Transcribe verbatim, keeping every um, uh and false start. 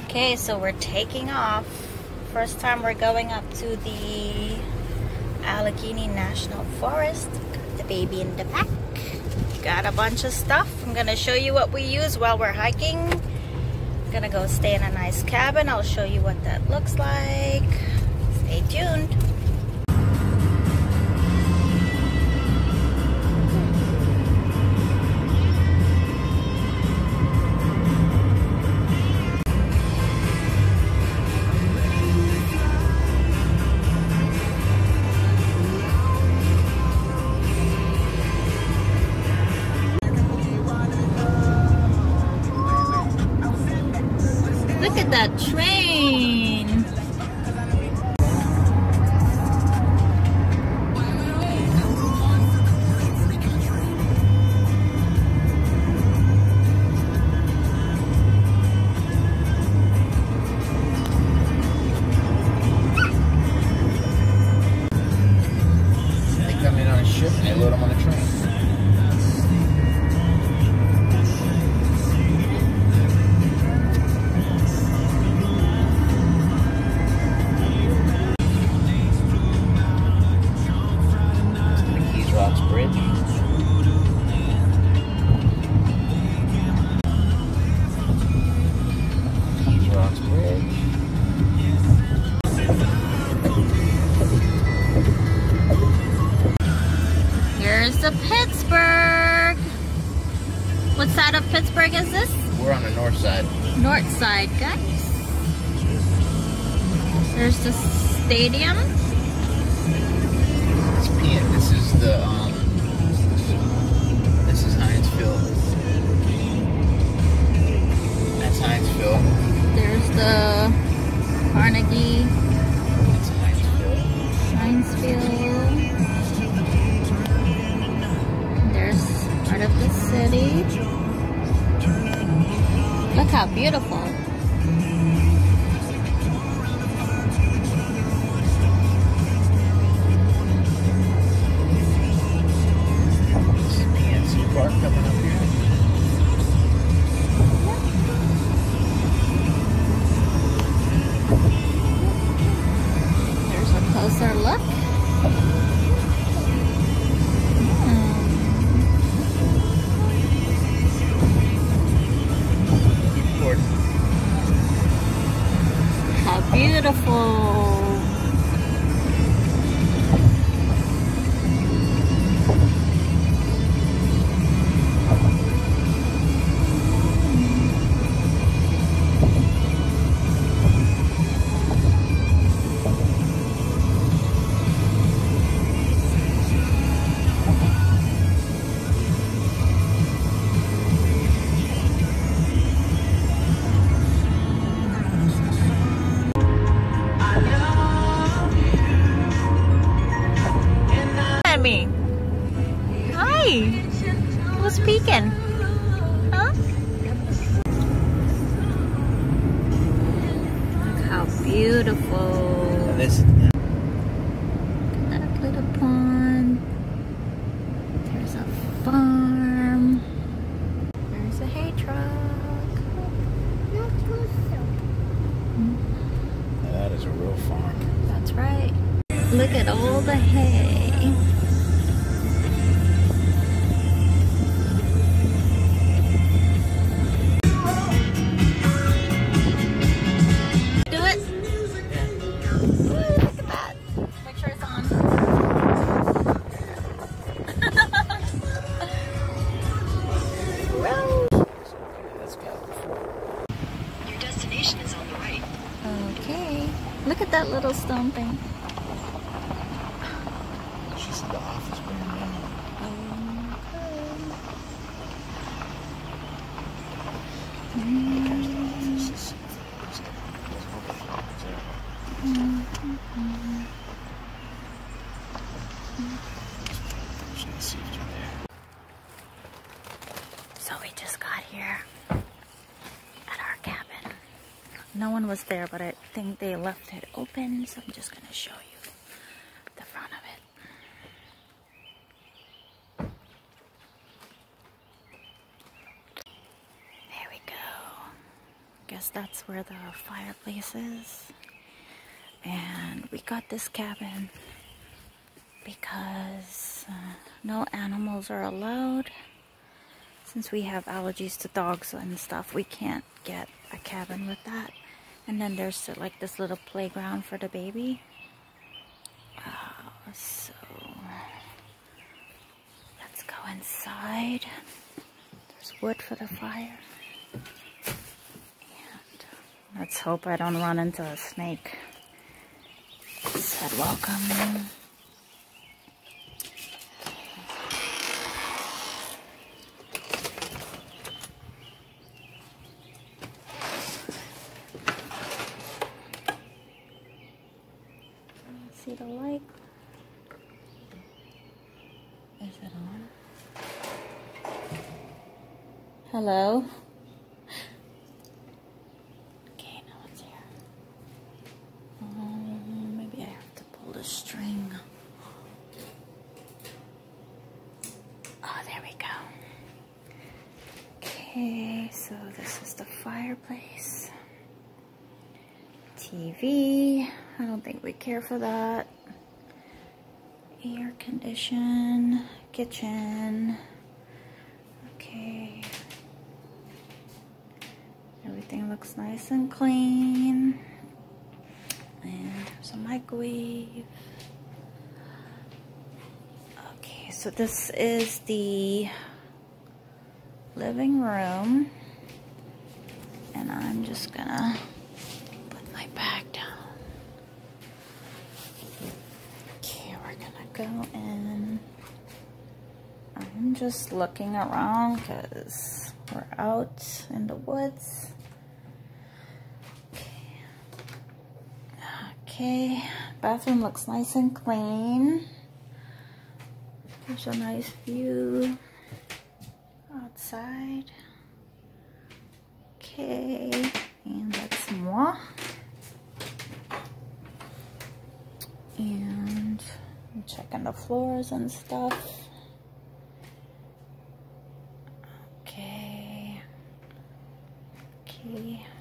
Okay, so we're taking off. First time we're going up to the Allegheny National Forest. Got the baby in the back. Got a bunch of stuff. I'm gonna show you what we use while we're hiking. I'm gonna go stay in a nice cabin. I'll show you what that looks like. Stay tuned. Look at that train. They come in on a ship and they load them on a train. Bridge. Keys Rocks Bridge. Here's the Pittsburgh. What side of Pittsburgh is this? We're on the north side. North side, guys. There's the stadium. It's P N. This is the um. This is Heinz Field. That's Heinz Field. There's the Carnegie. That's Heinz Field. Heinz Field. There's part of the city. Look how beautiful. Park coming up here. There's a closer look. Important. How beautiful. Me. Hi. Who's peeking? Huh? Look how beautiful. This. That little pond. There's a farm. There's a hay truck. That is a real farm. That's right. Look at all the hay. Look at that little stone thing. She's in the office burning down. So we just got here at our cabin. No one was there, but I think they left it open, so I'm just gonna show you the front of it. There we go. guess that's where the fireplace is. And we got this cabin because uh, no animals are allowed. Since we have allergies to dogs and stuff, we can't get a cabin with that. And then there's like this little playground for the baby. Uh, so let's go inside. There's wood for the fire. And let's hope I don't run into a snake. It said welcome. See the light? Is it on? Hello? Okay, now it's here. Um, maybe I have to pull the string. Oh, there we go. Okay, so this is the fireplace. T V. I don't think we care for that. Air condition, kitchen. Okay. Everything looks nice and clean. And there's a microwave. Okay, so this is the living room. And I'm just gonna put my bag down. Okay, we're gonna go in. I'm just looking around because we're out in the woods. Okay. Okay, bathroom looks nice and clean. There's a nice view outside. Okay, and that's moi. And I'm checking the floors and stuff. Okay. Okay.